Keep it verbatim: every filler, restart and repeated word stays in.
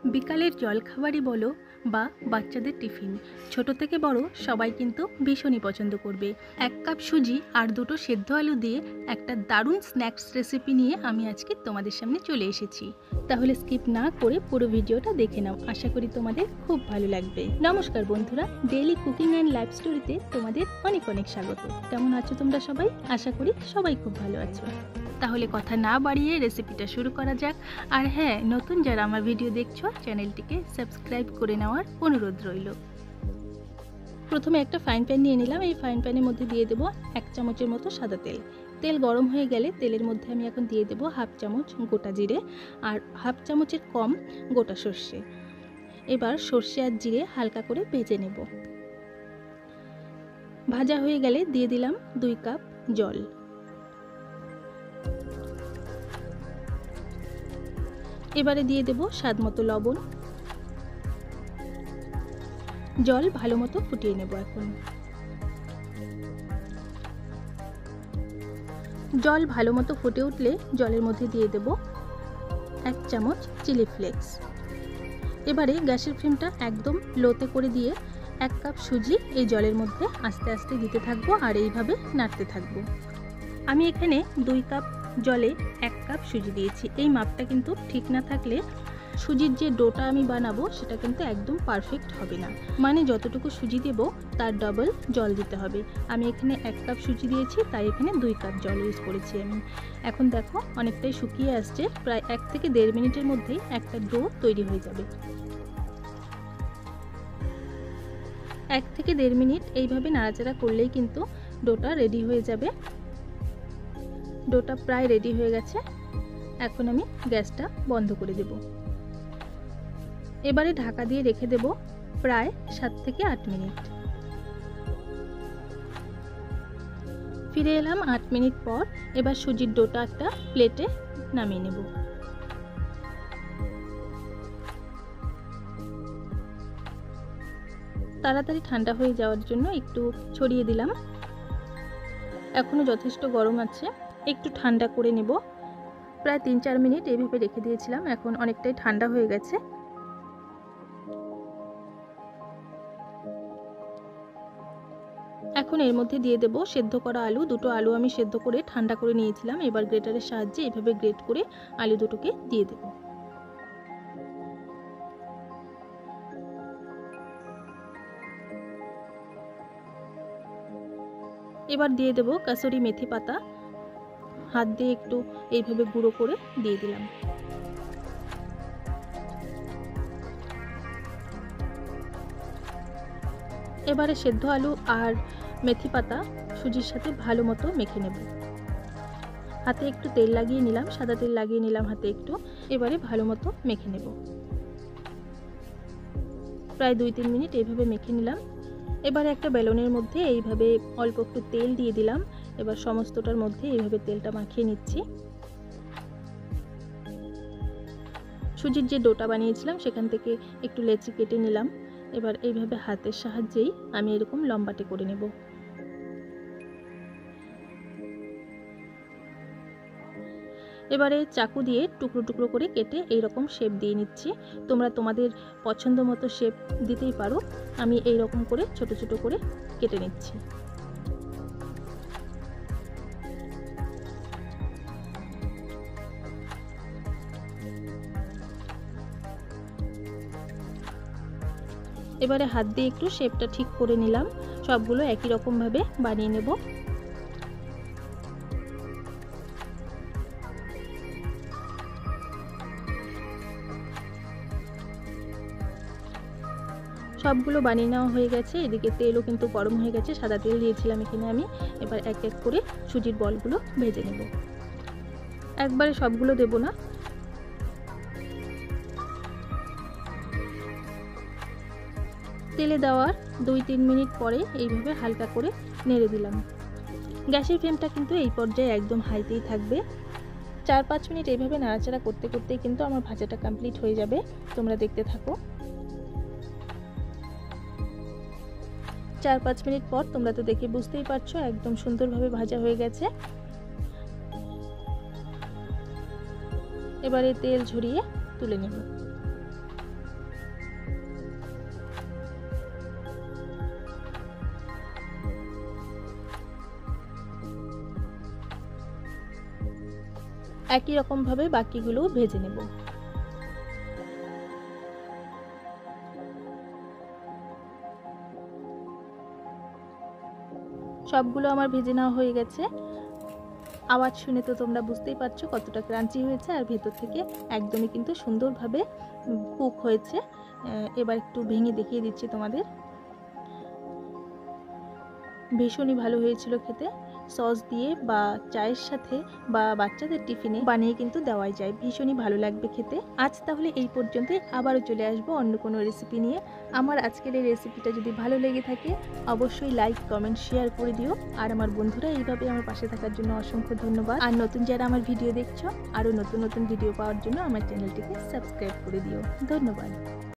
বিকালের জলখাবারই বলো বা বাচ্চাদের টিফিন, ছোট থেকে বড় সবাই কিন্তু ভীষণই পছন্দ করবে। এক কাপ সুজি আর দুটো সেদ্ধ আলু দিয়ে একটা দারুণ স্ন্যাক্স রেসিপি নিয়ে আমি আজকে তোমাদের সামনে চলে এসেছি। তাহলে স্কিপ না করে পুরো ভিডিওটা দেখে নাও, আশা করি তোমাদের খুব ভালো লাগবে। নমস্কার বন্ধুরা, ডেইলি কুকিং অ্যান্ড লাইফ স্টোরিতে তোমাদের অনেক অনেক স্বাগত। কেমন আছো তোমরা সবাই? আশা করি সবাই খুব ভালো আছো। তাহলে কথা না বাড়িয়ে রেসিপিটা শুরু করা যাক। আর হ্যাঁ, নতুন যারা আমার ভিডিও দেখছো চ্যানেলটিকে সাবস্ক্রাইব করে নেওয়ার অনুরোধ রইল। প্রথমে একটা ফ্রাইং প্যান নিয়ে নিলাম। এই ফ্রাইং প্যানের মধ্যে দিয়ে দেবো এক চামচের মতো সাদা তেল। তেল গরম হয়ে গেলে তেলের মধ্যে আমি এখন দিয়ে দেবো হাফ চামচ গোটা জিরে আর হাফ চামচের কম গোটা সর্ষে। এবার সর্ষে আর জিরে হালকা করে ভেজে নেব। ভাজা হয়ে গেলে দিয়ে দিলাম দুই কাপ জল। এবারে দিয়ে দেব স্বাদ মতো লবণ। জল ভালো মতো ফুটিয়ে নেব। এখন জল ভালো মতো ফুটে উঠলে জলের মধ্যে দিয়ে দেব এক চামচ চিলি ফ্লেক্স। এবারে গ্যাসের ফ্লেমটা একদম লোতে করে দিয়ে এক কাপ সুজি এই জলের মধ্যে আস্তে আস্তে দিতে থাকবো আর এইভাবে নাড়তে থাকবো। আমি এখানে দুই কাপ জলে এক কাপ সুজি দিয়েছি। এই মাপটা কিন্তু ঠিক না থাকলে সুজির যে ডোটা আমি বানাবো সেটা কিন্তু একদম পারফেক্ট হবে না। মানে যতটুকু সুজি দেব তার ডবল জল দিতে হবে। আমি এখানে এক কাপ সুজি দিয়েছি, তাই এখানে দুই কাপ জল ইউজ করেছি আমি। এখন দেখো অনেকটাই শুকিয়ে আসছে। প্রায় এক থেকে দেড় মিনিটের মধ্যেই একটা ডো তৈরি হয়ে যাবে। এক থেকে দেড় মিনিট এইভাবে নাড়াচাড়া করলেই কিন্তু ডোটা রেডি হয়ে যাবে। ডোটা প্রায় রেডি হয়ে গেছে। এখন আমি গ্যাসটা বন্ধ করে দেব। এবারে ঢাকা দিয়ে রেখে দেব প্রায় সাত থেকে আট মিনিট। ফিরে এলাম আট মিনিট পর। এবার সুজির ডোটা একটা প্লেটে নামিয়ে নেব। তাড়াতাড়ি ঠান্ডা হয়ে যাওয়ার জন্য একটু ছড়িয়ে দিলাম। এখনো যথেষ্ট গরম আছে, একটু ঠান্ডা করে নেব। প্রায় তিন চার মিনিট এইভাবে রেখে দিয়েছিলাম, এখন অনেকটাই ঠান্ডা হয়ে গেছে। এখন এর মধ্যে দিয়ে দেব সেদ্ধ করা আলু। দুটো আলু আমি সেদ্ধ করে ঠান্ডা করে নিয়েছিলাম। এবার গ্রেটারের সাহায্যে এইভাবে গ্রেট করে আলু দুটোকে দিয়ে দেব। এবার দিয়ে দেব কাসুরি মেথি পাতা। হাত দিয়ে একটু এইভাবে গুঁড়ো করে দিয়ে দিলাম। এবারে সেদ্ধ আলু আর মেথি পাতা সুজির সাথে ভালো মতো মেখে নেব। হাতে একটু তেল লাগিয়ে নিলাম, সাদা তেল লাগিয়ে নিলাম হাতে একটু। এবারে ভালো মতো মেখে নেব। প্রায় দুই তিন মিনিট এইভাবে মেখে নিলাম। এবারে একটা বেলনের মধ্যে এইভাবে অল্প একটু তেল দিয়ে দিলাম। এবার সমস্তটার মধ্যে এইভাবে তেলটা মাখিয়ে নিচ্ছি। সুজির যে ডোটা বানিয়েছিলাম সেখান থেকে একটু লেচি কেটে নিলাম। এবার এইভাবে হাতের সাহায্যেই আমি এরকম লম্বাটে করে নেব। এবারে চাকু দিয়ে টুকরো টুকরো করে কেটে এইরকম শেপ দিয়ে নিচ্ছি। তোমরা তোমাদের পছন্দ মতো শেপ দিতেই পারো। আমি এই রকম করে ছোট ছোট করে কেটে নিচ্ছি। এবারে হাত দিয়ে একটু শেপটা ঠিক করে নিলাম। সবগুলো একই রকম ভাবে বানিয়ে নেব। সবগুলো বানিয়ে নেওয়া হয়ে গেছে। এদিকে তেলও কিন্তু গরম হয়ে গেছে, সাদা তেল দিয়েছিলাম এখানে আমি। এবার এক এক করে সুজির বলগুলো ভেজে নেব। একবারে সবগুলো দেব না। তেলে দেওয়ার দুই তিন মিনিট পরে এইভাবে হালকা করে নেড়ে দিলাম। গ্যাসের ফ্লেমটা কিন্তু এই পর্যায়ে একদম হাইতেই থাকবে। চার পাঁচ মিনিট এইভাবে নাড়াচাড়া করতে করতেই কিন্তু আমার ভাজাটা কমপ্লিট হয়ে যাবে। তোমরা দেখতে থাকো। চার পাঁচ মিনিট পর তোমরা তো দেখে বুঝতেই পারছো একদম সুন্দরভাবে ভাজা হয়ে গেছে। এবারে তেল ঝরিয়ে তুলে নেব। একই রকমভাবে বাকিগুলোও ভেজে নেব। সবগুলো আমার ভেজে নেওয়া হয়ে গেছে। আওয়াজ শুনে তো তোমরা বুঝতেই পারছো কতটা ক্রাঞ্চি হয়েছে, আর ভেতর থেকে একদমই কিন্তু সুন্দরভাবে কুক হয়েছে। এবার একটু ভেঙে দেখিয়ে দিচ্ছি তোমাদের। ভীষণই ভালো হয়েছিল খেতে। সস দিয়ে বা চায়ের সাথে বা বাচ্চাদের টিফিনে বানিয়ে কিন্তু দেওয়াই যায়, ভীষণই ভালো লাগবে খেতে। আজ তাহলে এই পর্যন্তই, আবারও চলে আসবো অন্য কোনো রেসিপি নিয়ে। আমার আজকের এই রেসিপিটা যদি ভালো লেগে থাকে অবশ্যই লাইক কমেন্ট শেয়ার করে দিও। আর আমার বন্ধুরা এইভাবে আমার পাশে থাকার জন্য অসংখ্য ধন্যবাদ। আর নতুন যারা আমার ভিডিও দেখছো, আরও নতুন নতুন ভিডিও পাওয়ার জন্য আমার চ্যানেলটিকে সাবস্ক্রাইব করে দিও। ধন্যবাদ।